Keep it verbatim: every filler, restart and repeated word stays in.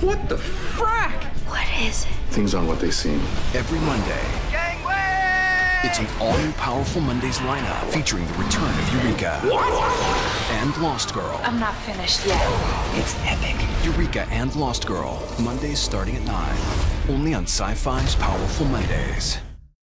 What the frack? What is it? Things aren't what they seem. Every Monday, Gangway! it's an all-new Powerful Mondays lineup featuring the return of Eureka. What? And Lost Girl. I'm not finished yet. It's epic. Eureka and Lost Girl. Mondays starting at nine. Only on Sci-Fi's Powerful Mondays.